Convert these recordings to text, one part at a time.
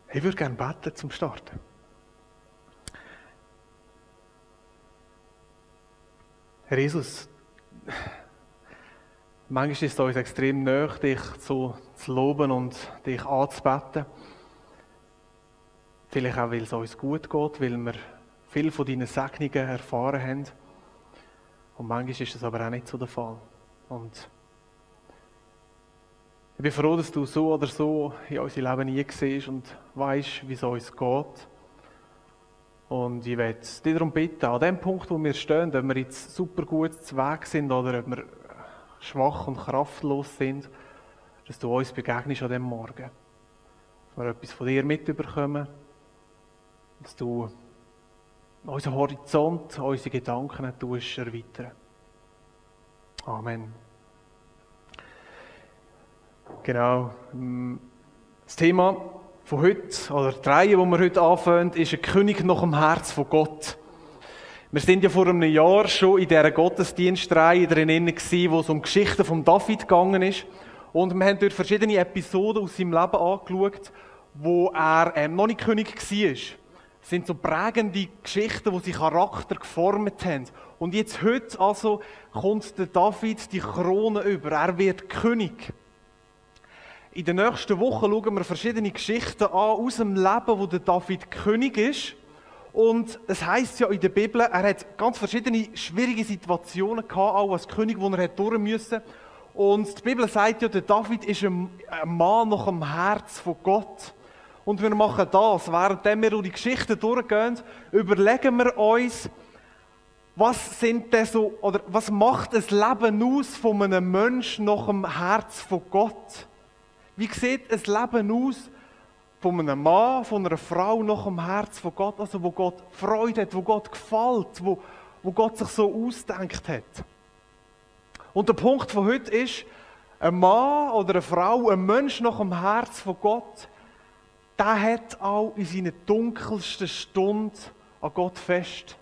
Ich würde gerne beten zum Starten. Herr Jesus, manchmal ist es uns extrem nahe, dich zu loben und dich anzubeten. Vielleicht auch, weil es uns gut geht, weil wir viel von deinen Segnungen erfahren haben. Und manchmal ist das aber auch nicht so der Fall. Und ich bin froh, dass du so oder so in unser Leben hinsehst und weißt, wie es uns geht. Und ich möchte dich darum bitten, an dem Punkt, wo wir stehen, ob wir jetzt super gut zu Weg sind oder ob wir schwach und kraftlos sind, dass du uns begegnest an diesem Morgen. Dass wir etwas von dir mitbekommen, dass du unseren Horizont, unsere Gedanken erweitern. Amen. Genau. Das Thema von heute, oder die Reihe, die wir heute anfangen, ist ein König nach dem Herz von Gott. Wir sind ja vor einem Jahr schon in dieser Gottesdienstreihe drin gewesen, wo es um Geschichten von David gegangen ist. Und wir haben dort verschiedene Episoden aus seinem Leben angeschaut, wo er noch nicht König war. Es sind so prägende Geschichten, die seinen Charakter geformt haben. Und jetzt heute also kommt der David die Krone über. Er wird König. In den nächsten Wochen schauen wir verschiedene Geschichten an aus dem Leben, wo der David König ist. Und es heisst ja in der Bibel, er hat ganz verschiedene schwierige Situationen gehabt, auch als König, die er durch musste. Und die Bibel sagt ja, der David ist ein Mann nach dem Herz von Gott. Und wir machen das, während wir durch die Geschichten durchgehen, überlegen wir uns, was macht das Leben aus von einem Menschen nach dem Herz von Gott? Wie sieht ein Leben aus von einem Mann, von einer Frau nach dem Herz von Gott, also wo Gott Freude hat, wo Gott gefällt, wo Gott sich so ausgedacht hat? Und der Punkt von heute ist, ein Mann oder eine Frau, ein Mensch nach dem Herz von Gott, der hat auch in seiner dunkelsten Stunde an Gott fest.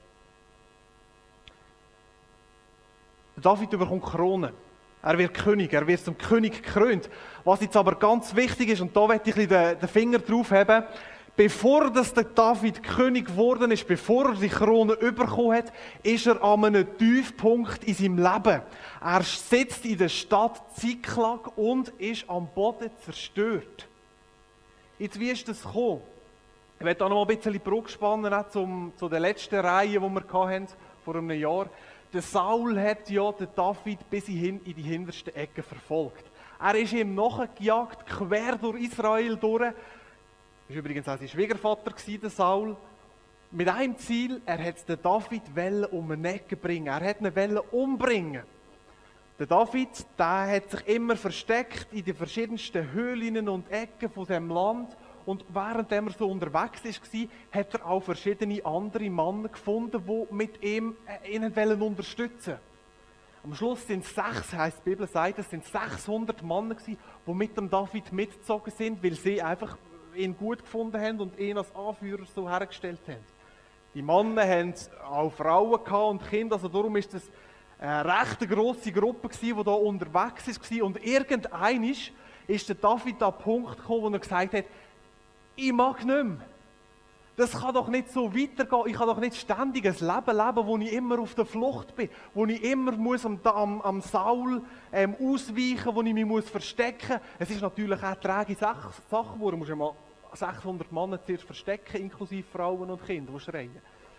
David bekommt Krone. Er wird König, er wird zum König gekrönt. Was jetzt aber ganz wichtig ist, und da möchte ich den Finger drauf haben, bevor der David König geworden ist, bevor er die Krone bekommen hat, ist er an einem Tiefpunkt in seinem Leben. Er sitzt in der Stadt Ziklag und ist am Boden zerstört. Jetzt, wie ist das gekommen? Ich werde da noch ein bisschen die Brücke spannen zu der letzten Reihe, die wir hatten, vor einem Jahr. Der Saul hat ja den David bis in die hinterste Ecke verfolgt. Er ist ihm nachgejagt, quer durch Israel durch. Das war übrigens auch sein Schwiegervater, der Saul. Mit einem Ziel, er wollte den David um eine Ecke bringen. Er wollte ihn umbringen. Der David, der hat sich immer versteckt in den verschiedensten Höhlen und Ecken von diesem Land. Und während er so unterwegs war, hat er auch verschiedene andere Männer gefunden, die mit ihm ihn unterstützen wollten. Am Schluss sind es 6, heisst die Bibel sagt, es sind 600 Männer gewesen, die mit dem David mitgezogen sind, weil sie einfach ihn gut gefunden haben und ihn als Anführer so hergestellt haben. Die Männer haben auch Frauen und Kinder, also darum ist es eine recht grosse Gruppe gewesen, die da unterwegs war. Und irgendeinmal ist der David an den Punkt gekommen, wo er gesagt hat, ich mag nicht mehr. Das kann doch nicht so weitergehen. Ich kann doch nicht ständig ein Leben leben, wo ich immer auf der Flucht bin, wo ich immer muss am Saul ausweichen, wo ich mich verstecken muss. Es ist natürlich auch eine träge Sache, wo du mal 600 Männer zuerst verstecken, inklusive Frauen und Kinder, die schreien.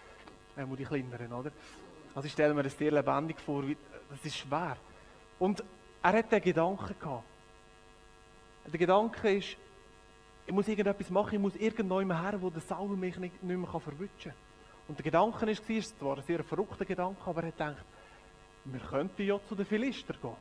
Die Kleineren, oder? Also ich stelle mir das dir lebendig vor, das ist schwer. Und er hat den Gedanken gehabt. Der Gedanke ist, ich muss irgendetwas machen, ich muss irgendjemand her, wo der Saul mich nicht mehr verwutschen kann. Und der Gedanke war, es war ein sehr verrückter Gedanke, aber er hat gedacht, wir könnten ja zu den Philister gehen.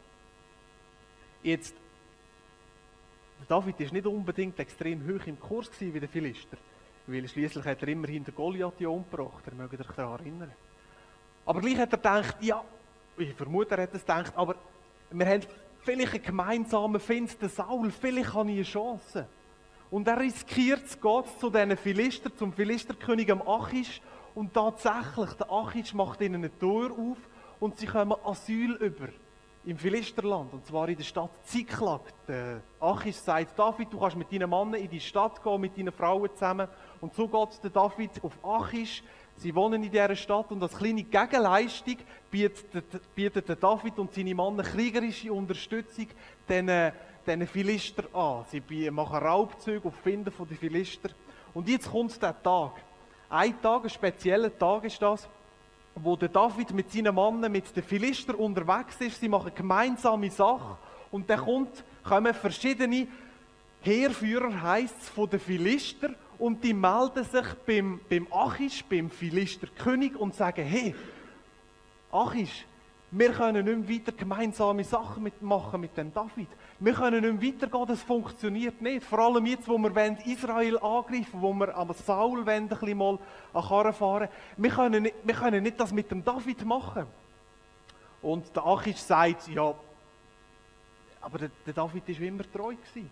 Jetzt, David war nicht unbedingt extrem hoch im Kurs wie der Philister, weil schließlich hat er immerhin den Goliath umgebracht, ihr mögt euch daran erinnern. Aber gleich hat er gedacht, ja, ich vermute, er hat es gedacht, aber wir haben vielleicht einen gemeinsamen Feind, den Saul, vielleicht habe ich eine Chance. Und er riskiert es, geht zu diesen Philister, zum Philisterkönig Achish. Und tatsächlich, der Achish macht ihnen eine Tür auf und sie kommen Asyl über im Philisterland, und zwar in der Stadt Ziklag. Der Achish sagt David, du kannst mit deinen Männern in die Stadt gehen, mit deinen Frauen zusammen. Und so geht der David auf Achish. Sie wohnen in dieser Stadt und als kleine Gegenleistung bietet der David und seine Männer kriegerische Unterstützung diesen Philister an. Sie machen Raubzüge auf Finden von den Philister. Und jetzt kommt der Tag. Ein Tag, ein spezieller Tag ist das, wo der David mit seinen Männern, mit den Philistern unterwegs ist. Sie machen gemeinsame Sachen und dann kommen verschiedene Heerführer, heisst es, von den Philister und die melden sich beim Achish, beim Philisterkönig und sagen, hey, Achish, wir können nicht mehr weiter gemeinsame Sachen machen mit dem David. Wir können nicht mehr weitergehen, das funktioniert nicht. Vor allem jetzt, wo wir Israel angreifen, wo wir am Saul ein bisschen mal an Karren fahren. Wir können nicht das mit dem David machen. Und der Achish sagt, ja, aber der David war immer treu gewesen.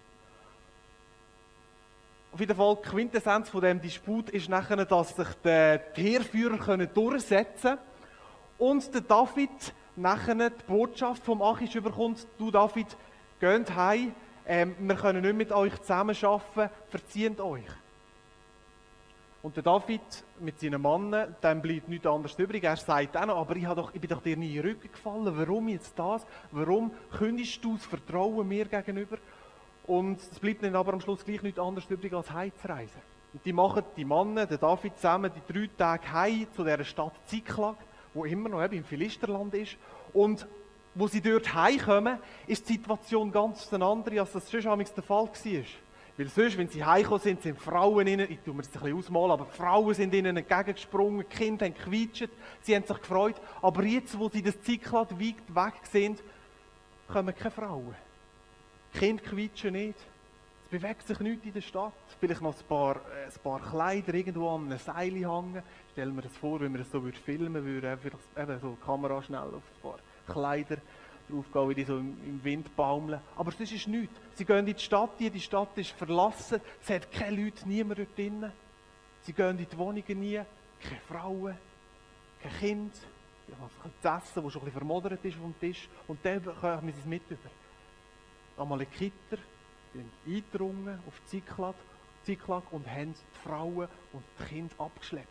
Auf jeden Fall, die Quintessenz von diesem Disput ist nachher, dass sich die Heerführer durchsetzen können und der David nachher die Botschaft vom Achish überkommt, du David, geht heim, wir können nicht mit euch zusammenarbeiten, verzieht euch. Und der David mit seinen Männern, dem bleibt nichts anderes übrig. Er sagt auch noch, aber ich bin doch dir nie in den Rücken gefallen, warum jetzt das? Warum kündigst du das Vertrauen mir gegenüber? Und es bleibt ihnen aber am Schluss gleich nichts anderes übrig, als heimzureisen. Und die Männer, der David zusammen, die 3 Tage heim zu dieser Stadt Ziklag, wo immer noch im Philisterland ist. Und wo sie dort heimkommen, ist die Situation ganz eine andere, als das sonst der Fall war. Weil sonst, wenn sie heimgekommen sind Frauen ihnen, ich tue mir das ein bisschen ausmalen, aber Frauen sind ihnen entgegengesprungen, die Kinder haben gequietscht, sie haben sich gefreut. Aber jetzt, wo sie das Ziklag weit weg sind, kommen keine Frauen. Die Kinder quietschen nicht. Es bewegt sich nichts in der Stadt. Vielleicht noch ein paar Kleider irgendwo an einem Seil hängen. Stellen wir das vor, wenn wir das so filmen würden, einfach so die Kamera schnell auf ein paar Kleider draufgehen, wie die so im Wind baumeln. Aber sonst ist nichts. Sie gehen in die Stadt, die Stadt ist verlassen, es hat keine Leute, niemand dort drin. Sie gehen in die Wohnungen nie, keine Frauen, kein Kind, das Essen, das schon ein bisschen vermodert ist vom Tisch. Und dann kommen sie es mit über. Amalekiter sind eingedrungen auf Ziklag und haben die Frauen und die Kinder abgeschleppt.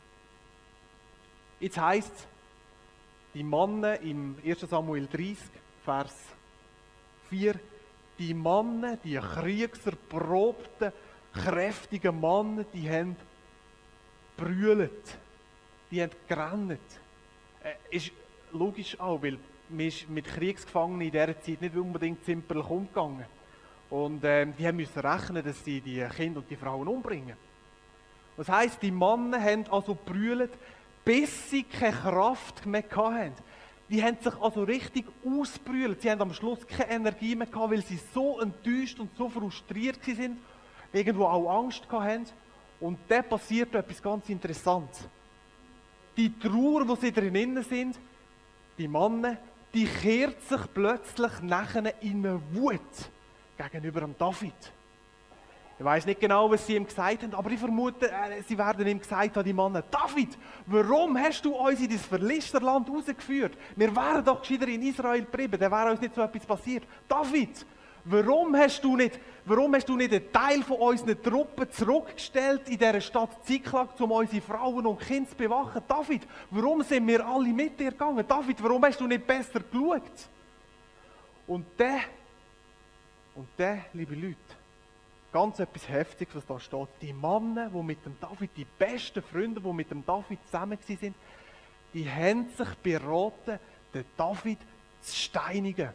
Jetzt heisst es, die Männer im 1. Samuel 30, Vers 4, die Männer, die kriegserprobten, kräftigen Männer, die haben brüllt, die haben gerannt. Ist logisch auch, weil man ist mit Kriegsgefangenen in dieser Zeit nicht unbedingt zimperlich umgegangen. Und die mussten rechnen, dass sie die Kinder und die Frauen umbringen. Das heisst, die Männer haben also brüllt, bis sie keine Kraft mehr hatten. Die haben sich also richtig ausbrüllt. Sie haben am Schluss keine Energie mehr gehabt, weil sie so enttäuscht und so frustriert waren, irgendwo auch Angst hatten. Und dann passiert etwas ganz Interessantes. Die Trauer, wo sie drinnen sind, die Männer, die kehrt sich plötzlich nachher in eine Wut gegenüber dem David. Ich weiss nicht genau, was sie ihm gesagt haben, aber ich vermute, sie werden ihm gesagt haben, die Männer, David, warum hast du uns in das Philisterland rausgeführt? Wir wären doch gescheiter in Israel geblieben, dann wäre uns nicht so etwas passiert. David, warum hast du nicht einen Teil von unseren Truppen zurückgestellt in dieser Stadt Ziklag, um unsere Frauen und Kinder zu bewachen? David, warum sind wir alle mit dir gegangen? David, warum hast du nicht besser geschaut? Und dann, liebe Leute, ganz etwas Heftiges, was da steht. Die Männer, die mit dem David, die besten Freunde, die mit dem David zusammen waren, die haben sich beraten, den David zu steinigen.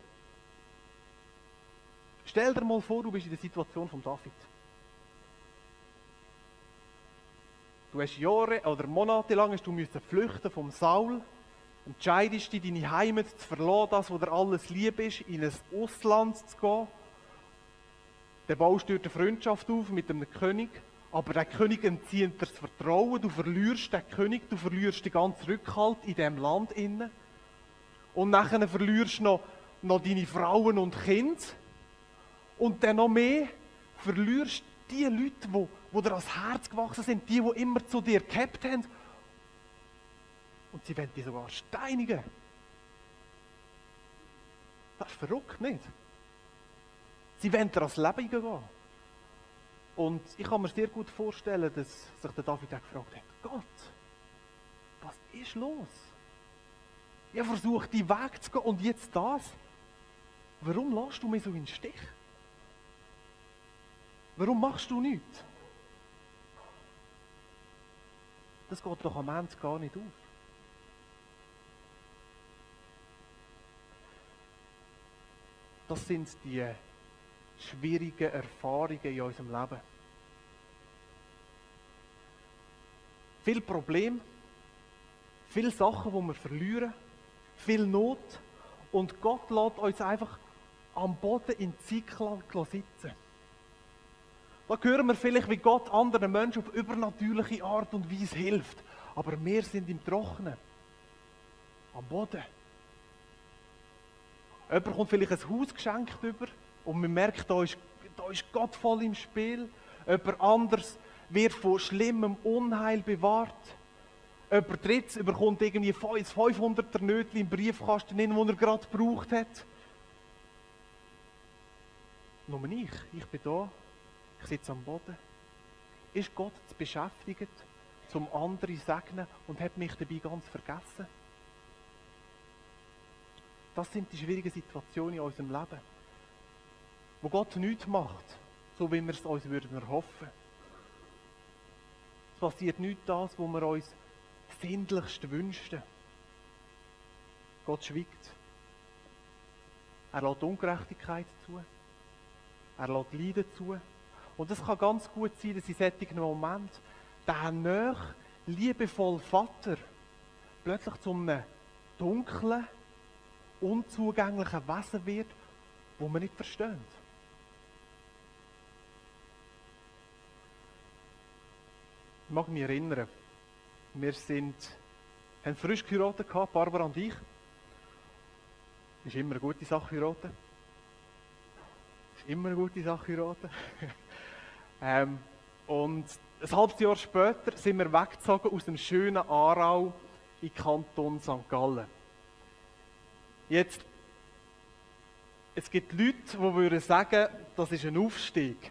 Stell dir mal vor, du bist in der Situation von David. Du hast Jahre oder Monate lang flüchten vom Saul, entscheidest dich, deine Heimat zu verlassen, das, wo dir alles lieb ist, in ein Ausland zu gehen. Dann baust du eine Freundschaft auf mit einem König, aber der König entzieht dir das Vertrauen, du verlierst den König, du verlierst den ganzen Rückhalt in diesem Land inne. Und nachher verlierst du noch deine Frauen und Kinder. Und dann noch mehr verlierst die Leute, die dir ans Herz gewachsen sind, die immer zu dir gehabt haben. Und sie wollen dich sogar steinigen. Das ist verrückt, nicht? Sie wollen ans Leben gehen. Und ich kann mir sehr gut vorstellen, dass sich der David auch gefragt hat, Gott, was ist los? Ich habe versucht, die Weg zu gehen und jetzt das. Warum lässt du mich so in den Stich? Warum machst du nichts? Das geht doch am Ende gar nicht auf. Das sind die schwierigen Erfahrungen in unserem Leben. Viele Probleme, viele Sachen, die wir verlieren, viel Not und Gott lässt uns einfach am Boden in Zeitlang sitzen. Da hören wir vielleicht, wie Gott anderen Menschen auf übernatürliche Art und Weise hilft. Aber wir sind im Trockenen. Am Boden. Jemand kommt vielleicht ein Haus geschenkt über und man merkt, da ist Gott voll im Spiel. Jemand anderes wird von schlimmem Unheil bewahrt. Jemand Drittes bekommt irgendwie ein 500er Nötchen im Briefkasten, den er gerade gebraucht hat. Nur ich bin da, ich sitze am Boden. Ist Gott zu beschäftigt, um andere zu segnen und hat mich dabei ganz vergessen? Das sind die schwierigen Situationen in unserem Leben, wo Gott nichts macht, so wie wir es uns erhoffen würden. Es passiert nicht das, was wir uns sehnlichst wünschten. Gott schweigt. Er lässt Ungerechtigkeit zu. Er lässt Leiden zu. Und es kann ganz gut sein, dass in solchen Moment der nahe, liebevolle Vater plötzlich zu einem dunklen, unzugänglichen Wesen wird, das man nicht versteht. Ich mag mich erinnern, wir haben frisch geheiratet, Barbara und ich. Ist immer eine gute Sache heiraten. Ist immer eine gute Sache heiraten. Und ein halbes Jahr später sind wir weggezogen aus dem schönen Aarau in den Kanton St. Gallen. Jetzt, es gibt Leute, die würden sagen, das ist ein Aufstieg.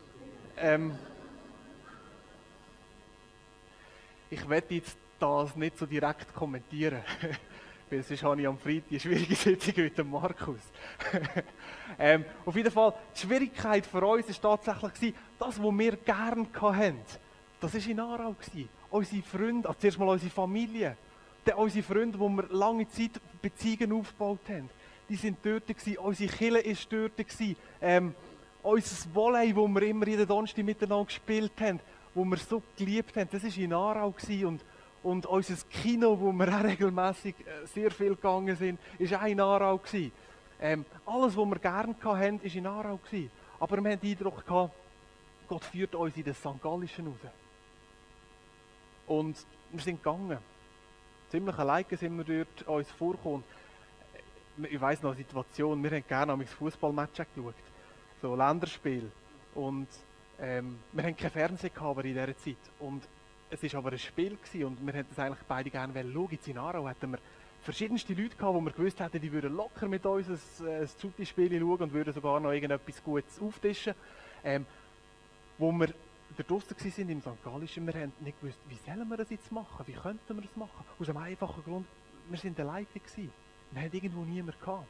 Ich werde jetzt das nicht so direkt kommentieren, weil sonst habe ich am Freitag eine schwierige Sitzung mit dem Markus. Auf jeden Fall, die Schwierigkeit für uns war tatsächlich, das, was wir gerne hatten, das war in Aarau. Unsere Freunde, also zuerst mal unsere Familie, dann unsere Freunde, wo wir lange Zeit Beziehungen aufgebaut haben, die sind dort gewesen, unsere Kirche war dort, unser Volley, wo wir immer jeden Donnerstag miteinander gespielt haben, wo wir so geliebt haben, das war in Aarau und unser Kino, wo wir auch regelmässig sehr viel gegangen sind, war auch in Aarau. Alles, was wir gerne hatten, war in Aarau. Aber wir hatten den Eindruck, Gott führt uns in den St. Gallischen raus. Und wir sind gegangen. Ziemlich alleine sind wir dort uns vorgekommen. Ich weiss noch eine Situation, wir haben gerne am Fußballmatch geschaut. So Länderspiel. Und wir hatten keinen Fernseher in dieser Zeit. Und es war aber ein Spiel gewesen, und wir hätten es eigentlich beide gerne schauen. Jetzt in Aarau hatten wir verschiedenste Leute gehabt, wo wir gewusst hätten, die würden locker mit uns ein Zutti-Spiel schauen und würden sogar noch irgendetwas Gutes auftischen. Wo wir da draussen waren im St. Gallischen, wir haben nicht gewusst, wie sollen wir das jetzt machen, wie könnten wir das machen. Aus dem einfachen Grund, wir waren alleine gewesen. Wir hatten irgendwo niemanden gehabt.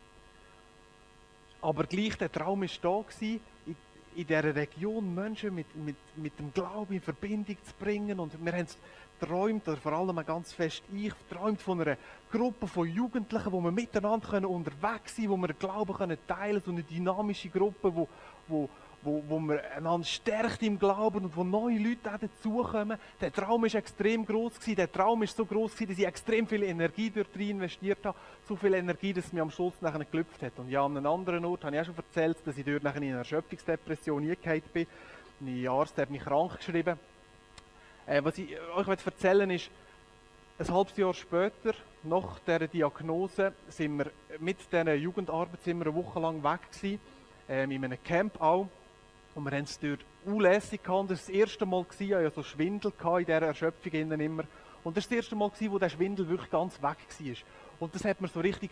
Aber gleich, der Traum war da gewesen, in dieser Region Menschen mit dem Glauben in Verbindung zu bringen. Und wir haben geträumt, oder vor allem ganz fest ich, geträumt von einer Gruppe von Jugendlichen, wo wir miteinander unterwegs sein können, wo wir den Glauben teilen können, so eine dynamische Gruppe, wo wir einander stärkt im Glauben und wo neue Leute auch dazukommen. Der Traum war extrem gross gewesen. Der Traum war so gross gewesen, dass ich extrem viel Energie dort rein investiert habe. So viel Energie, dass es mir am Schluss nachher gelüpft hat. Und ja, an einem anderen Ort habe ich auch schon erzählt, dass ich dort nachher in eine Erschöpfungsdepression eingefallen bin. Mein Arzt hat mich krank geschrieben. Was ich euch erzählen will, ist, ein halbes Jahr später, nach dieser Diagnose, sind wir mit dieser Jugendarbeit eine Woche lang weg gewesen, in einem Camp auch. Und wir haben es dort unlässig gehabt. Das war das erste Mal, ich hatte so Schwindel in dieser Erschöpfung immer. Und das war das erste Mal, wo der Schwindel wirklich ganz weg war. Und das hat mir so richtig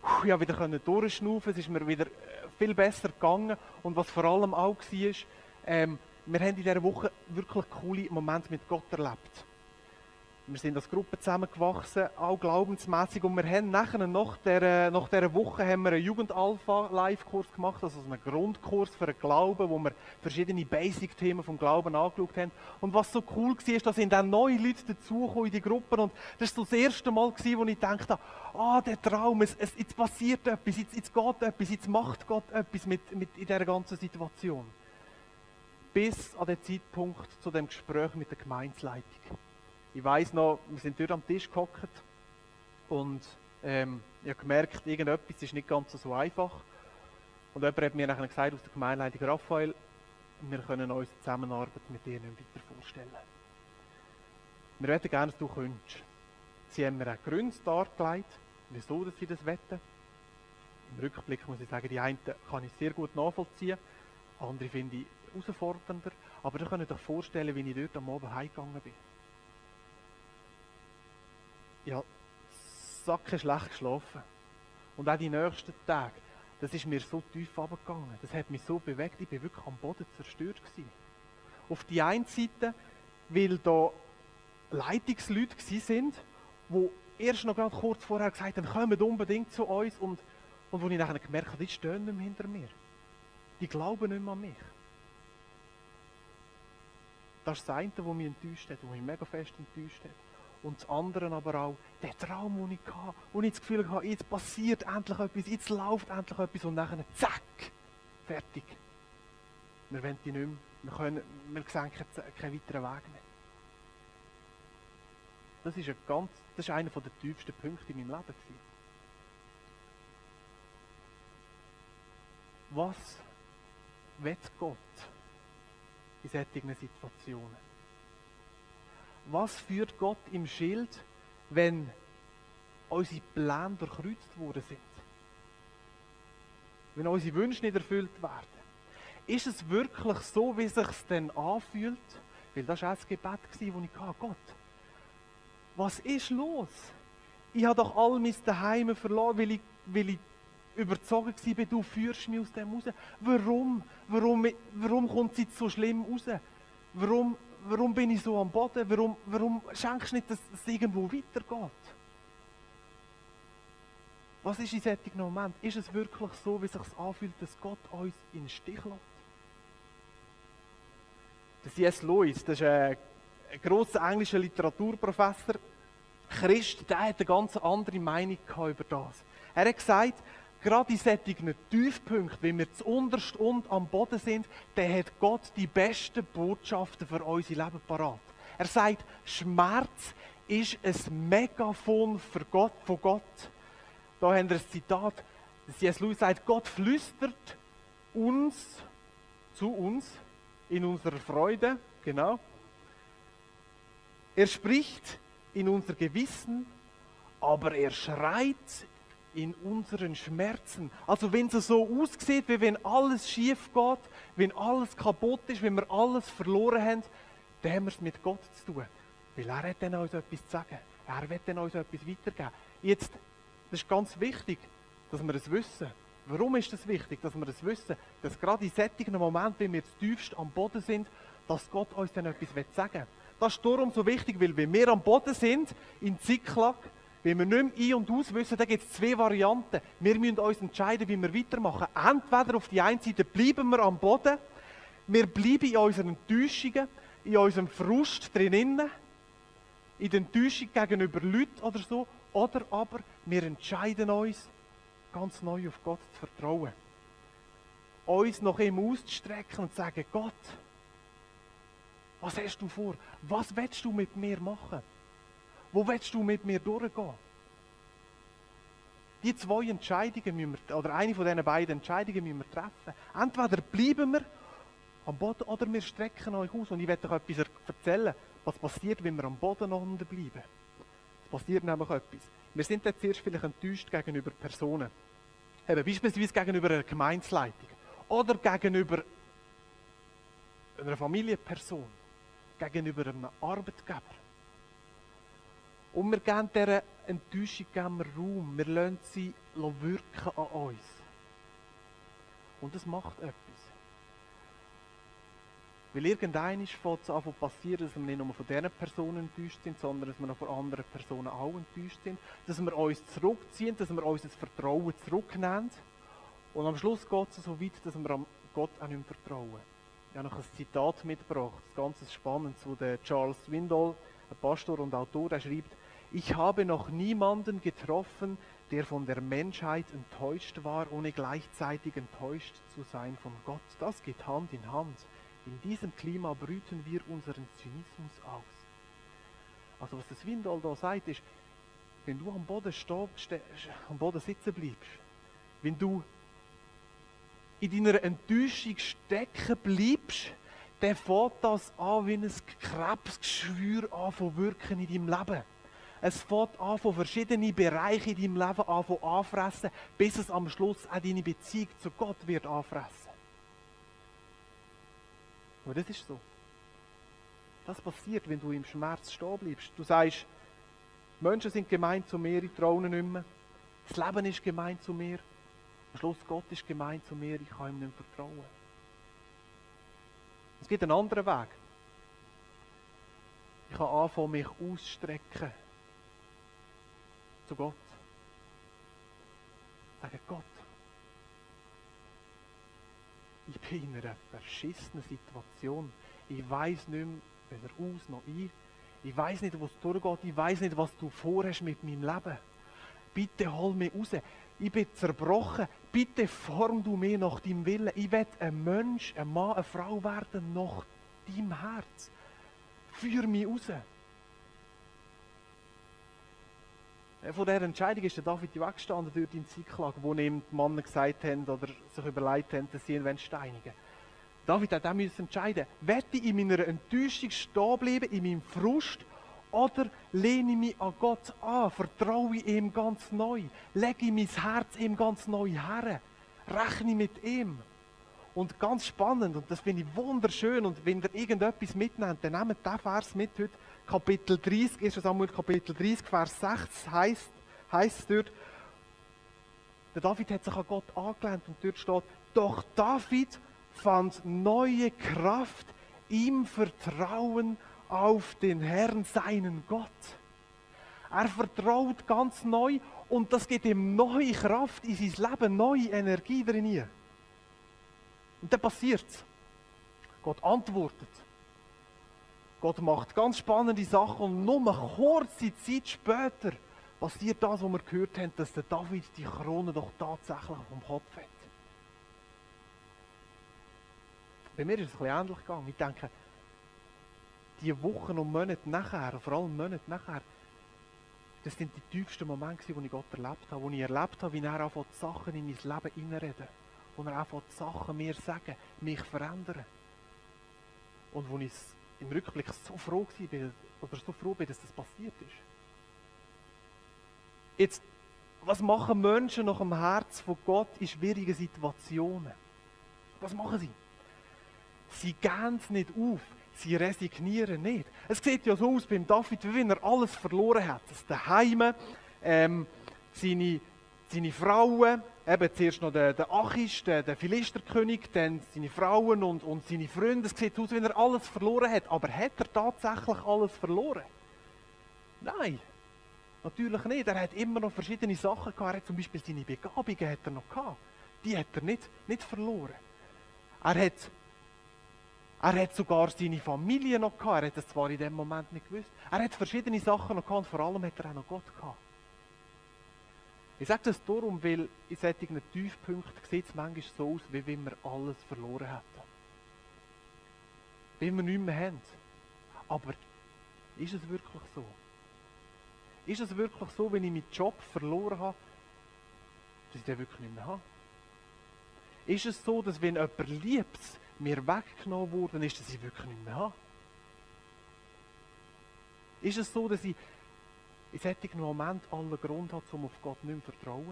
ich konnte wieder durchschnaufen, es ist mir wieder viel besser gegangen. Und was vor allem auch war, wir haben in dieser Woche wirklich coole Momente mit Gott erlebt. Wir sind als Gruppe zusammengewachsen, auch glaubensmässig. Und wir haben nachher, nach dieser Woche haben wir einen Jugend-Alpha-Live-Kurs gemacht, also einen Grundkurs für den Glauben, wo wir verschiedene Basic-Themen vom Glauben angeschaut haben. Und was so cool war, ist, da sind dann neue Leute dazugekommen in die Gruppen. Und das war so das erste Mal, wo ich dachte, der Traum, jetzt passiert etwas, jetzt geht etwas, jetzt macht Gott etwas mit in dieser ganzen Situation. Bis an den Zeitpunkt zu dem Gespräch mit der Gemeindeleitung. Ich weiss noch, wir sind dort am Tisch gehockt und ich habe gemerkt, irgendetwas ist nicht ganz so einfach. Und jemand hat mir nachher gesagt aus der Gemeindeleitung, Raphael, wir können uns die Zusammenarbeit mit dir nicht weiter vorstellen. Wir möchten gerne, dass du könntest. Sie haben mir auch Gründe dargelegt, wieso sie das wollen. Im Rückblick muss ich sagen, die einen kann ich sehr gut nachvollziehen, andere finde ich herausfordernder. Aber ihr könnt euch vorstellen, wie ich dort am Abend heimgegangen bin. Ich habe schlecht geschlafen. Und auch die nächsten Tage, das ist mir so tief runtergegangen. Das hat mich so bewegt, ich war wirklich am Boden zerstört gewesen. Auf die einen Seite, weil da Leitungsleute waren, die erst noch ganz kurz vorher gesagt haben, kommt unbedingt zu uns. Und wo ich nachher gemerkt habe, die stehen nicht mehr hinter mir. Die glauben nicht mehr an mich. Das ist das eine, das mich enttäuscht hat, das mich mega fest enttäuscht hat. Und das andere aber auch, der Traum, den ich hatte, wo ich das Gefühl hatte, jetzt passiert endlich etwas, jetzt läuft endlich etwas und nachher zack, fertig. Wir wollen die nicht mehr, wir sehen keinen weiteren Weg mehr. Das ist einer der tiefsten Punkte in meinem Leben gewesen. Was will Gott in solchen Situationen? Was führt Gott im Schild, wenn unsere Pläne durchkreuzt worden sind? Wenn unsere Wünsche nicht erfüllt werden? Ist es wirklich so, wie es sich denn anfühlt? Weil das war auch das Gebet, das ich hatte. Gott, was ist los? Ich habe doch all mein Daheim verloren, weil ich überzogen war, du führst mich aus dem raus. Warum kommt es jetzt so schlimm raus? Warum bin ich so am Boden? Warum schenkst du nicht, dass es irgendwo weitergeht? Was ist in solchen Moment? Ist es wirklich so, wie es sich anfühlt, dass Gott uns in den Stich lässt? Der C.S. Lewis, das ist ein grosser englischer Literaturprofessor, Christ, der hat eine ganz andere Meinung über das. Er hat gesagt, gerade in solchen Tiefpunkten, wie wir zuunterst und am Boden sind, dann hat Gott die besten Botschaften für unser Leben parat. Er sagt, Schmerz ist ein Megafon von Gott. Da haben wir ein Zitat, C.S. Lewis sagt, Gott flüstert zu uns in unserer Freude, genau. Er spricht in unser Gewissen, aber er schreit in unseren Schmerzen. Also wenn es so aussieht, wie wenn alles schief geht, wenn alles kaputt ist, wenn wir alles verloren haben, dann haben wir es mit Gott zu tun. Weil er hat dann uns etwas zu sagen. Er wird dann uns etwas weitergeben. Jetzt, das ist ganz wichtig, dass wir es wissen. Warum ist es wichtig, dass wir es wissen? Dass gerade in solchen Momenten, wenn wir tiefst am Boden sind, dass Gott uns dann etwas sagen will. Das ist darum so wichtig, weil wenn wir am Boden sind, in Ziklag, wenn wir nicht mehr ein- und aus wissen, dann gibt es zwei Varianten. Wir müssen uns entscheiden, wie wir weitermachen. Entweder auf die einen Seite bleiben wir am Boden, wir bleiben in unseren Enttäuschungen, in unserem Frust drinnen, in der Enttäuschung gegenüber Leuten oder so, oder aber wir entscheiden uns, ganz neu auf Gott zu vertrauen. Uns nach ihm auszustrecken und zu sagen, Gott, was hast du vor? Was willst du mit mir machen? Wo willst du mit mir durchgehen? Die zwei Entscheidungen müssen wir, oder eine von diesen beiden Entscheidungen müssen wir treffen. Entweder bleiben wir am Boden oder wir strecken euch aus. Und ich werde euch etwas erzählen, was passiert, wenn wir am Boden noch bleiben. Es passiert nämlich etwas. Wir sind jetzt zuerst vielleicht enttäuscht gegenüber Personen. Eben, beispielsweise gegenüber einer Gemeindeleitung. Oder gegenüber einer Familienperson. Gegenüber einem Arbeitgeber. Und wir geben Enttäuschung geben wir Raum. Wir lassen sie wirken an uns. Und das macht etwas. Weil irgendwann fängt es an zu passieren, dass wir nicht nur von diesen Personen enttäuscht sind, sondern dass wir auch von anderen Personen auch enttäuscht sind. Dass wir uns zurückziehen, dass wir unser Vertrauen zurücknehmen. Und am Schluss geht es so weit, dass wir Gott auch nicht mehr vertrauen. Ich habe noch ein Zitat mitgebracht, das ganz spannend, zu der Charles Swindoll, ein Pastor und Autor, der schreibt: Ich habe noch niemanden getroffen, der von der Menschheit enttäuscht war, ohne gleichzeitig enttäuscht zu sein von Gott. Das geht Hand in Hand. In diesem Klima brüten wir unseren Zynismus aus. Also was der Swindoll da sagt, ist, wenn du am Boden sitzen bleibst, wenn du in deiner Enttäuschung stecken bleibst, dann fängt das an wie ein Krebsgeschwür an zu wirken in deinem Leben. Es fängt an, von verschiedenen Bereichen in deinem Leben anfressen, bis es am Schluss auch deine Beziehung zu Gott wird anfressen. Aber das ist so. Das passiert, wenn du im Schmerz stehen bleibst. Du sagst, Menschen sind gemein zu mir, ich traue ihnen nicht mehr. Das Leben ist gemein zu mir. Am Schluss, Gott ist gemein zu mir, ich kann ihm nicht vertrauen. Es gibt einen anderen Weg. Ich kann anfangen, mich auszustrecken zu Gott. Sagen, Gott, ich bin in einer verschissenen Situation. Ich weiss nicht mehr, weder aus noch ein. Ich weiss nicht, wo es durchgeht. Ich weiss nicht, was du vorhast mit meinem Leben. Bitte hol mich raus. Ich bin zerbrochen. Bitte form du mich nach deinem Willen. Ich will ein Mensch, ein Mann, eine Frau werden nach deinem Herz. Führ mich raus. Von dieser Entscheidung ist der David weggestanden durch die Ziklag, wo ihm die Männer gesagt haben oder sich überlegt haben, dass sie ihn steinigen. David hat auch entscheiden müssen, will ich in meiner Enttäuschung stehen bleiben, in meinem Frust, oder lehne ich mich an Gott an, vertraue ihm ganz neu, lege mein Herz ihm ganz neu her, rechne mit ihm. Und ganz spannend, und das finde ich wunderschön, und wenn ihr irgendetwas mitnehmt, dann nehmt diesen Vers mit heute, Kapitel 30, 1. Samuel Kapitel 30, Vers 6, heisst es dort, der David hat sich an Gott angelehnt, und dort steht, doch David fand neue Kraft im Vertrauen auf den Herrn, seinen Gott. Er vertraut ganz neu und das gibt ihm neue Kraft in sein Leben, neue Energie drin. Und dann passiert es. Gott antwortet. Gott macht ganz spannende Sachen und nur kurze Zeit später passiert das, was wir gehört haben, dass der David die Krone doch tatsächlich vom Kopf hat. Bei mir ist es ein bisschen ähnlich gegangen. Ich denke, die Wochen und Monate nachher, vor allem Monate nachher, das sind die tiefsten Momente, die ich Gott erlebt habe. Wo ich erlebt habe, wie er anfängt, Sachen in mein Leben hineinreden. Wo er anfängt, Sachen mir sagen, mich verändern. Und wo ich im Rückblick so froh bin, dass das passiert ist. Jetzt, was machen Menschen nach dem Herz von Gott in schwierigen Situationen? Was machen sie? Sie geben es nicht auf. Sie resignieren nicht. Es sieht ja so aus beim David, wie wenn er alles verloren hat. Das Daheim, seine Frauen, eben zuerst noch der Achish, der Philisterkönig, dann seine Frauen und seine Freunde. Es sieht aus, wie wenn er alles verloren hat. Aber hat er tatsächlich alles verloren? Nein, natürlich nicht. Er hat immer noch verschiedene Sachen gehabt. Er hat zum Beispiel seine Begabungen hat er noch gehabt. Die hat er nicht verloren. Er hat sogar seine Familie noch gehabt. Er hat das zwar in dem Moment nicht gewusst. Er hat verschiedene Sachen noch gehabt und vor allem hat er auch noch Gott gehabt. Ich sage das darum, weil in solchen Tiefpunkten sieht es manchmal so aus, wie wenn wir alles verloren hätten. Wie wir nichts mehr haben. Aber ist es wirklich so? Ist es wirklich so, wenn ich meinen Job verloren habe, dass ich den wirklich nicht mehr habe? Ist es so, dass wenn jemand Liebes mir weggenommen worden ist, dass ich wirklich nicht mehr habe? Ist es so, dass ich in solchen Moment allen Grund habe, um auf Gott nicht mehr zu vertrauen?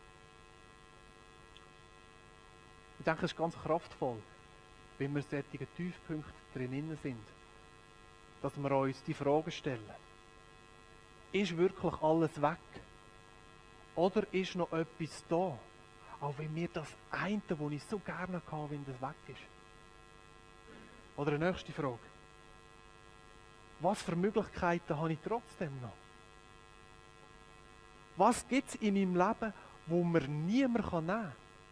Ich denke, es ist ganz kraftvoll, wenn wir in solchen Tiefpunkten drinnen sind, dass wir uns die Fragen stellen. ist wirklich alles weg? Oder ist noch etwas da? Auch wenn mir das eine, das ich so gerne hatte, wenn das weg ist. Oder eine nächste Frage. Was für Möglichkeiten habe ich trotzdem noch? Was gibt es in meinem Leben, wo mir niemand nehmen kann?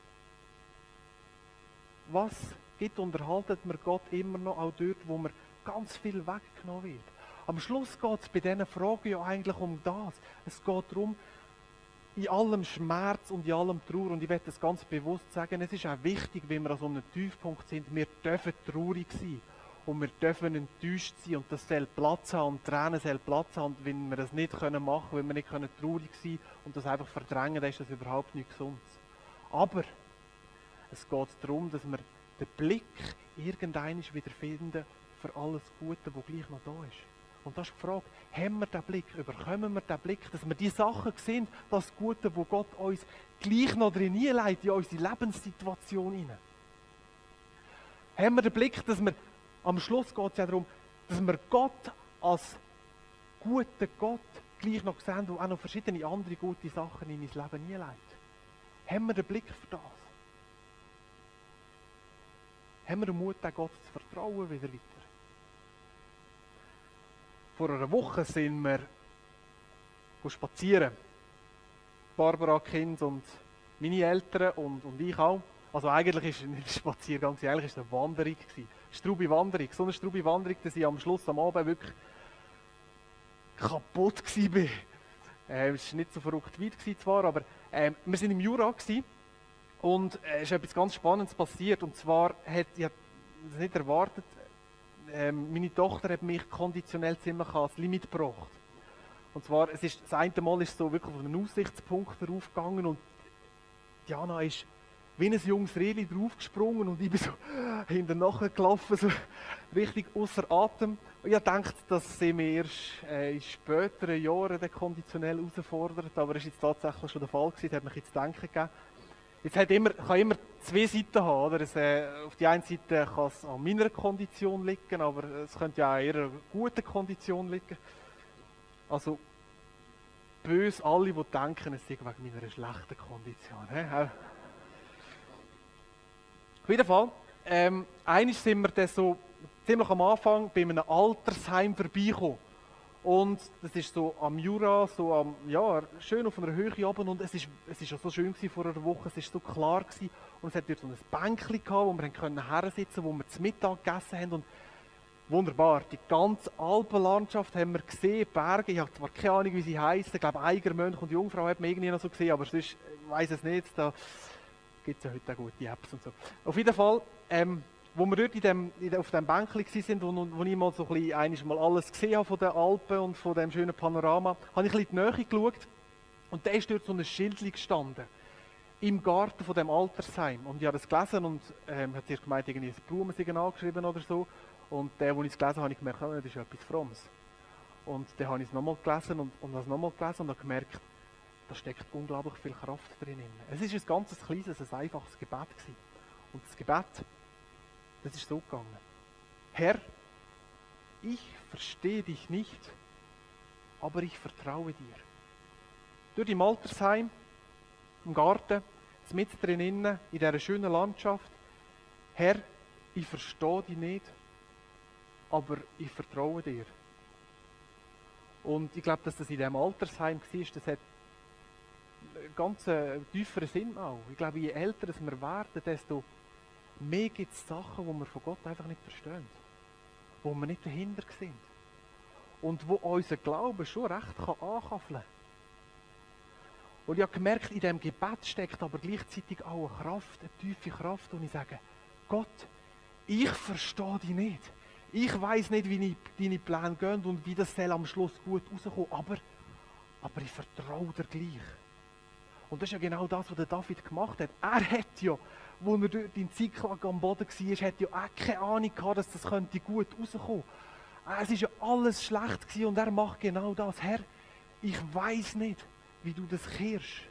Was gibt unterhaltet mir Gott immer noch auch dort, wo mir ganz viel weggenommen wird? Am Schluss geht es bei diesen Fragen ja eigentlich um das. Es geht darum, in allem Schmerz und in allem Trauer, und ich werde das ganz bewusst sagen, es ist auch wichtig, wenn wir an so einem Tiefpunkt sind, wir dürfen traurig sein und wir dürfen enttäuscht sein und das soll Platz haben und Tränen soll Platz haben, und wenn wir das nicht machen können, wenn wir nicht traurig sein können und das einfach verdrängen, dann ist das überhaupt nicht gesund. Aber es geht darum, dass wir den Blick irgendwann wieder finden für alles Gute, was gleich noch da ist. Und das ist die Frage, haben wir den Blick, überkommen wir den Blick, dass wir die Sachen sehen, das Gute, wo Gott uns gleich noch drin hineinlegt, in unsere Lebenssituation hinein. Haben wir den Blick, dass wir, am Schluss geht es ja darum, dass wir Gott als guten Gott gleich noch sehen und auch noch verschiedene andere gute Sachen in mein Leben hineinlegt. Haben wir den Blick für das? Haben wir den Mut, den Gott zu vertrauen, wieder weiter? Vor einer Woche sind wir spazieren. Barbara, Kind und meine Eltern und ich auch. Also eigentlich war es nicht ein Spaziergang, eigentlich war es eine Wanderung. Eine Strubi-Wanderung. So eine Strubi-Wanderung, dass ich am Schluss am Abend wirklich kaputt war. Es war nicht so verrückt weit zwar, aber wir waren im Jura und es ist etwas ganz Spannendes passiert. Und zwar, ich habe das nicht erwartet, meine Tochter hat mich konditionell ziemlich ans Limit gebracht. Und zwar, das eine Mal ist so wirklich auf einen Aussichtspunkt draufgegangen und Diana ist wie ein junges Rehli draufgesprungen und ich bin so hinten nachgelaufen, so richtig außer Atem. Und ich dachte, dass sie mich erst in späteren Jahren konditionell herausfordert, aber das war jetzt tatsächlich schon der Fall gewesen, das hat mich jetzt zu denken gegeben. Jetzt kann immer zwei Seiten haben. Oder? Auf die eine Seite kann es an meiner Kondition liegen, aber es könnte ja auch eher an einer guten Kondition liegen. Also böse alle, die denken, es sei wegen meiner schlechten Kondition. Auf jeden Fall, einmal sind wir dann so ziemlich am Anfang bei einem Altersheim vorbeigekommen. Und das ist so am Jura, so schön auf einer Höhe oben, und es ist auch so schön gewesen vor einer Woche, es ist so klar gewesen, und es hat dort so ein Bänkchen gehabt, wo wir hersitzen, wo wir zu Mittag gegessen haben, und wunderbar, die ganze Alpenlandschaft haben wir gesehen, Berge, ich habe zwar keine Ahnung, wie sie heißen, ich glaube Eigermönch und Jungfrau hat man irgendwie noch so gesehen, aber sonst, ich weiss es nicht, da gibt es ja heute auch gute Apps und so. Auf jeden Fall, wo wir dort auf dem Bänkchen waren, wo ich mal so ein bisschen alles gesehen habe von den Alpen und von dem schönen Panorama, habe ich ein bisschen in die Nähe geschaut und da ist dort so ein Schild gestanden, im Garten von dem Altersheim. Und ich habe das gelesen und hat zuerst gemeint, irgendwie ein Blumensegen angeschrieben oder so. Und der, wo ich es gelesen habe, habe ich gemerkt, das ist etwas Frommes. Und dann habe ich es nochmal gelesen und habe es nochmal gelesen und habe gemerkt, da steckt unglaublich viel Kraft drin. Es ist ein ganz kleines, ein einfaches Gebet gewesen. Und das Gebet, das ist so gegangen. Herr, ich verstehe dich nicht, aber ich vertraue dir. Durch im Altersheim, im Garten, mit drinnen, in dieser schönen Landschaft. Herr, ich verstehe dich nicht, aber ich vertraue dir. Und ich glaube, dass das in diesem Altersheim war, das hat einen ganz tieferen Sinn auch. Ich glaube, je älter wir werden, desto mehr gibt es Sachen, die wir von Gott einfach nicht verstehen. Wo wir nicht dahinter sind. Und wo unser Glaube schon recht ankaffeln kann. Und ich habe gemerkt, in diesem Gebet steckt aber gleichzeitig auch eine Kraft, eine tiefe Kraft. Und ich sage, Gott, ich verstehe dich nicht. Ich weiss nicht, wie deine Pläne gehen und wie das am Schluss gut rauskommt, aber ich vertraue dir gleich. Und das ist ja genau das, was der David gemacht hat. Er hat ja, als er dort in Ziklag am Boden war, hat ja auch keine Ahnung gehabt, dass das gut rauskommen könnte. Es war ja alles schlecht gewesen und er macht genau das. Herr, ich weiss nicht, wie du das kehrst.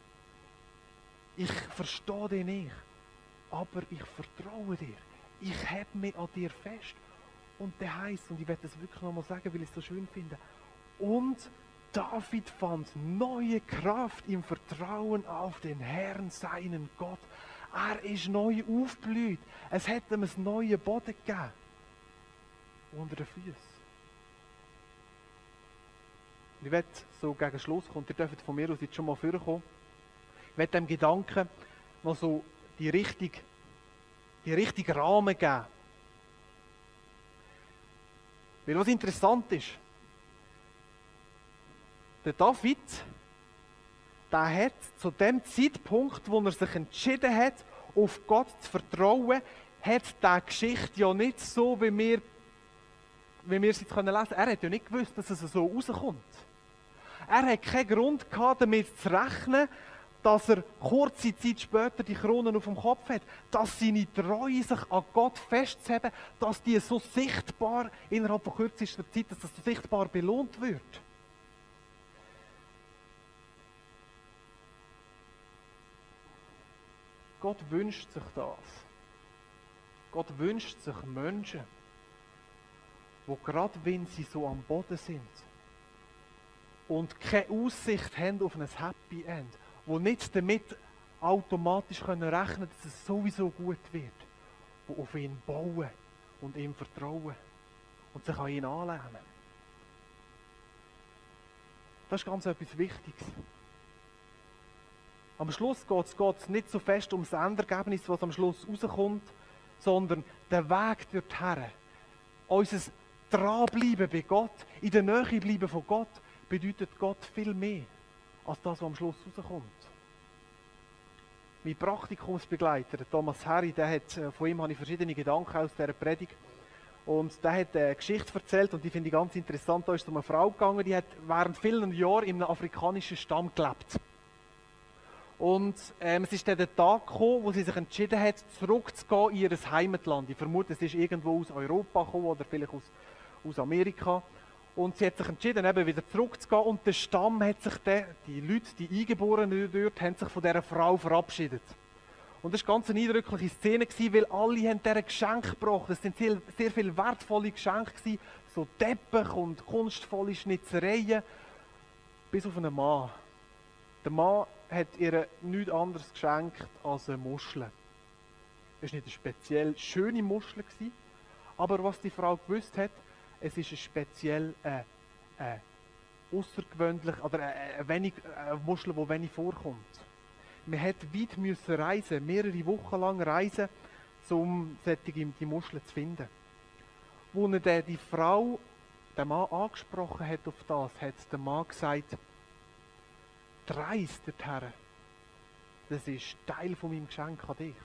Ich verstehe dich nicht, aber ich vertraue dir. Ich habe mich an dir fest. Und der heisst, und ich werde das wirklich nochmal sagen, weil ich es so schön finde, und David fand neue Kraft im Vertrauen auf den Herrn, seinen Gott. Er ist neu aufgeblüht. Es hat ihm einen neuen Boden gegeben. Unter den Füßen. Ich werde so gegen Schluss kommen, ihr dürft von mir aus jetzt schon mal vorkommen. Ich werde dem Gedanken noch so die richtige Rahmen geben. Weil was interessant ist, der David, der hat zu dem Zeitpunkt, wo er sich entschieden hat, auf Gott zu vertrauen, hat diese Geschichte ja nicht so, wie wir es jetzt lesen können. Er hat ja nicht gewusst, dass es so rauskommt. Er hat keinen Grund gehabt, damit zu rechnen, dass er kurze Zeit später die Krone auf dem Kopf hat, dass seine Treue sich an Gott festzuhalten, dass die so sichtbar innerhalb von kürzester Zeit, dass das so sichtbar belohnt wird. Gott wünscht sich das. Gott wünscht sich Menschen, die gerade wenn sie so am Boden sind und keine Aussicht haben auf ein Happy End, die nicht damit automatisch rechnen können, dass es sowieso gut wird, die auf ihn bauen und ihm vertrauen und sich an ihn anlehnen. Das ist ganz etwas Wichtiges. Am Schluss geht es nicht so fest ums Endergebnis, was am Schluss rauskommt, sondern der Weg dorthin. Unser Dranbleiben bei Gott, in der Nähe bleiben von Gott, bedeutet Gott viel mehr, als das, was am Schluss rauskommt. Mein Praktikumsbegleiter, Thomas Harry, von ihm habe ich verschiedene Gedanken aus dieser Predigt. Und der hat eine Geschichte erzählt, und die finde ich ganz interessant. Da ist es um eine Frau gegangen, die hat während vielen Jahren in einem afrikanischen Stamm gelebt. Und es ist dann der Tag gekommen, wo sie sich entschieden hat, zurückzugehen in ihr Heimatland. Ich vermute, es ist irgendwo aus Europa gekommen oder vielleicht aus Amerika. Und sie hat sich entschieden, eben wieder zurückzugehen. Und der Stamm hat sich die Leute, die Eingeborenen dort, haben sich von dieser Frau verabschiedet. Und das war ganz eine eindrückliche Szene, weil alle haben dieser Geschenke gebracht. Es waren sehr viele wertvolle Geschenke, so Teppich und kunstvolle Schnitzereien, bis auf einen Mann. Der Mann hat ihr nichts anderes geschenkt als eine Muschel. Es war nicht eine speziell schöne Muschel, aber was die Frau gewusst hat, es ist eine speziell außergewöhnlich, oder eine Muschel, die wenig vorkommt. Man musste weit reisen, mehrere Wochen lang reisen, um die Muscheln zu finden. Als er die Frau, den Mann angesprochen hat auf das, hat der Mann gesagt, die Reise dorthin, das ist Teil von meinem Geschenk an dich.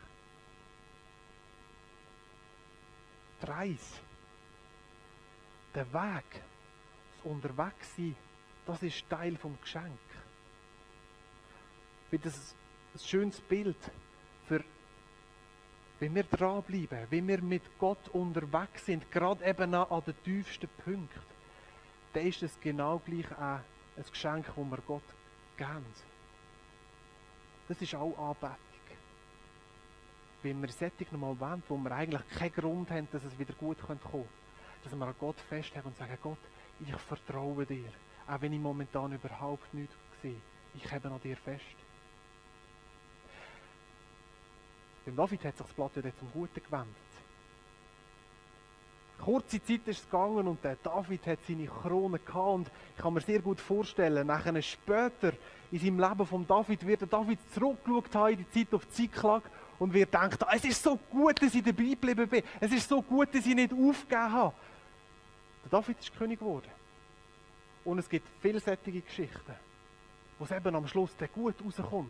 Die Reise, der Weg, das Unterwegssein, das ist Teil vom Geschenk. Ich finde das ein schönes Bild für, wenn wir dranbleiben, wenn wir mit Gott unterwegs sind, gerade eben an den tiefsten Punkten, dann ist es genau gleich auch ein Geschenk, das wir Gott geben. Das ist auch Anbetung. Wenn wir sättig nochmal wollen, wo wir eigentlich keinen Grund haben, dass es wieder gut kommen könnte, dass wir an Gott festhalten und sagen, Gott, ich vertraue dir, auch wenn ich momentan überhaupt nichts sehe. Ich habe an dir fest. Beim David hat sich das Blatt ja zum Guten gewendet. Kurze Zeit ist es gegangen und der David hat seine Krone gehabt, und ich kann mir sehr gut vorstellen, nachher später in seinem Leben von David wird der David zurückgeschaut haben in die Zeit auf Ziklag und wird denken, es ist so gut, dass ich dabei geblieben bin, es ist so gut, dass ich nicht aufgegeben habe. Der David ist König geworden. Und es gibt vielseitige Geschichten, wo es eben am Schluss dann gut rauskommt.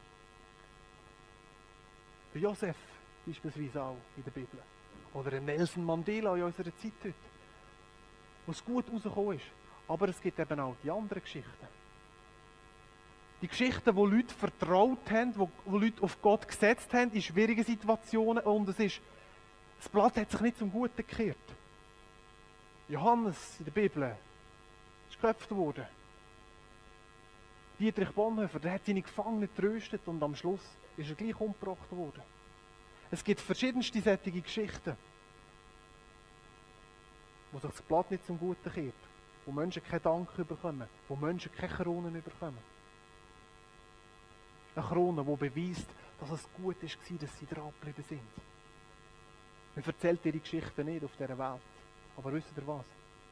Der Josef beispielsweise auch in der Bibel. Oder ein Nelson Mandela in unserer Zeit heute. Wo es gut rausgekommen ist. Aber es gibt eben auch die anderen Geschichten. Die Geschichten, wo Leute vertraut haben, wo Leute auf Gott gesetzt haben, in schwierigen Situationen. Und das Blatt hat sich nicht zum Guten gekehrt. Johannes in der Bibel ist geköpft worden. Dietrich Bonhoeffer, der hat seine Gefangenen getröstet und am Schluss ist er gleich umgebracht worden. Es gibt verschiedenste solche Geschichten, wo sich das Blatt nicht zum Guten kehrt. wo Menschen keinen Dank bekommen, wo Menschen keine Kronen bekommen. Eine Krone, die beweist, dass es gut war, dass sie dran geblieben sind. Man erzählt ihre Geschichten nicht auf dieser Welt. Aber wisst ihr was?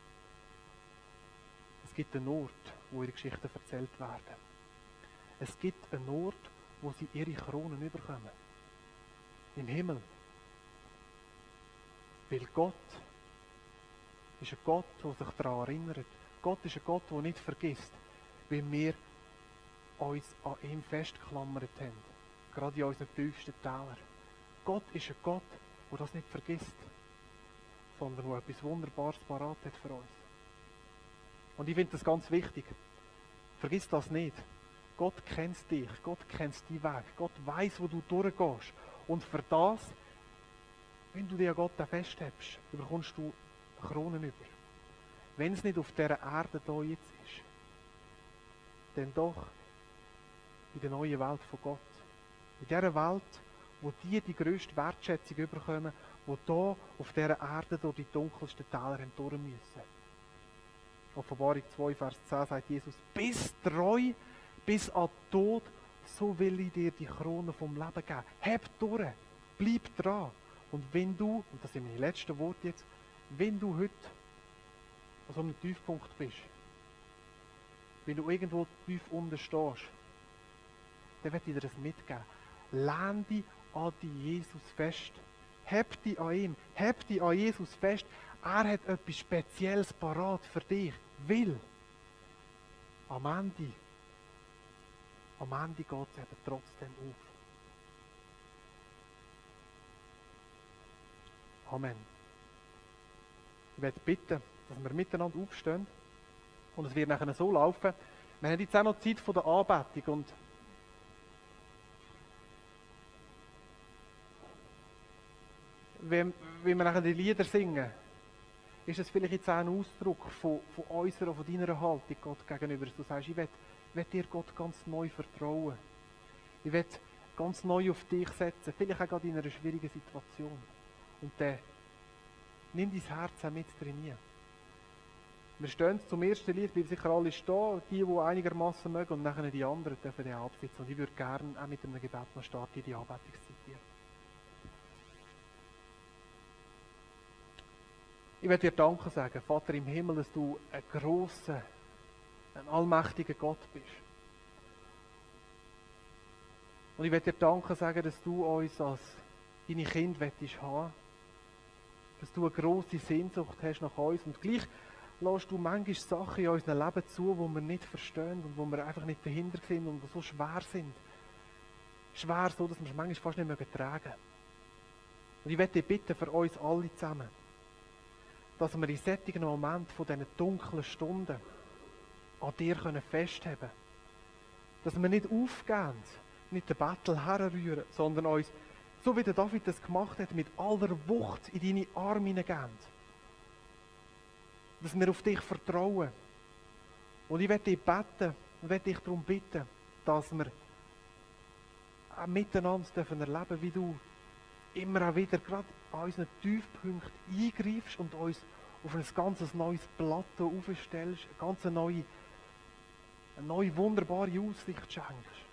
Es gibt einen Ort, wo ihre Geschichten erzählt werden. Es gibt einen Ort, wo sie ihre Kronen bekommen. Im Himmel. Weil Gott ist ein Gott, der sich daran erinnert. Gott ist ein Gott, der nicht vergisst, weil wir uns an ihm festgeklammert haben. Gerade in unseren tiefsten Tälern. Gott ist ein Gott, der das nicht vergisst, sondern der etwas Wunderbares parat hat für uns. Und ich finde das ganz wichtig. Vergiss das nicht. Gott kennt dich, Gott kennt deinen Weg, Gott weiß, wo du durchgehst. Und für das, wenn du dich an Gott festhältst, bekommst du Kronen über. Wenn es nicht auf dieser Erde da jetzt ist, dann doch in der neuen Welt von Gott. In dieser Welt, wo die grösste Wertschätzung bekommen, die hier auf dieser Erde durch die dunkelsten Täler durch müssen. Offenbarung 2, Vers 10 sagt Jesus, bist treu bis an den Tod, so will ich dir die Krone vom Leben geben. Heb durch, bleib dran. Und wenn du, und das sind meine letzten Worte jetzt, wenn du heute an so einem Tiefpunkt bist, wenn du irgendwo tief unten stehst, dann werde ich dir das mitgeben. Lehn dich an die Jesus fest. Heb dich an ihm. Heb dich an Jesus fest. Er hat etwas Spezielles parat für dich. Weil am Ende geht es eben trotzdem auf. Amen. Ich werde bitten, dass wir miteinander aufstehen. Und es wird nachher so laufen. Wir haben jetzt auch noch Zeit von der Anbetung. Und wenn wir nachher die Lieder singen, ist es vielleicht jetzt auch ein Ausdruck von unserer, von deiner Haltung Gott gegenüber. Dass du sagst, ich will dir Gott ganz neu vertrauen. Ich will ganz neu auf dich setzen. Vielleicht auch gerade in einer schwierigen Situation. Und dann nimm dein Herz auch mit trainieren. Wir stehen zum ersten Lied, bleiben sicher alle stehen, die einigermaßen mögen, und nachher die anderen dürfen den absitzen. Und ich würde gerne auch mit einem Gebet noch starten in die Anbetungszeit hier. Ich werde dir Danke sagen, Vater im Himmel, dass du ein grosser, ein allmächtiger Gott bist. Und ich werde dir Danke sagen, dass du uns als deine Kinder möchtest haben, dass du eine grosse Sehnsucht hast nach uns, und gleich lässt du manchmal Sachen in unserem Leben zu, die wir nicht verstehen und wo wir einfach nicht dahinter sind und die so schwer sind. Schwer so, dass wir es manchmal fast nicht mehr tragen. Und ich werde dich bitten für uns alle zusammen, dass wir in solchen Momenten von diesen dunklen Stunden an dir festhalten können. Dass wir nicht aufgehen, nicht den Battle herrühren, sondern uns, so wie der David das gemacht hat, mit aller Wucht in deine Arme hineingehen. Dass wir auf dich vertrauen. Und ich werde dich beten und werde dich darum bitten, dass wir auch miteinander erleben dürfen, wie du immer auch wieder gerade an unseren Tiefpunkten eingreifst und uns auf ein ganz neues Plateau aufstellst, eine ganz neue wunderbare Aussicht schenkst.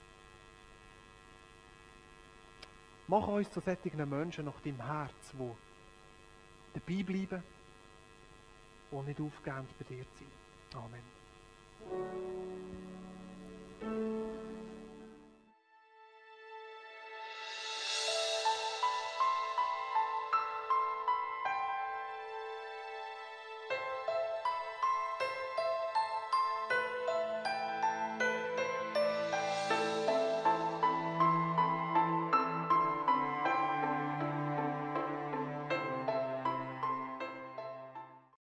Mach uns zu solchen Menschen nach deinem Herz, die dabei bleiben und nicht aufgehend bei dir sind. Amen.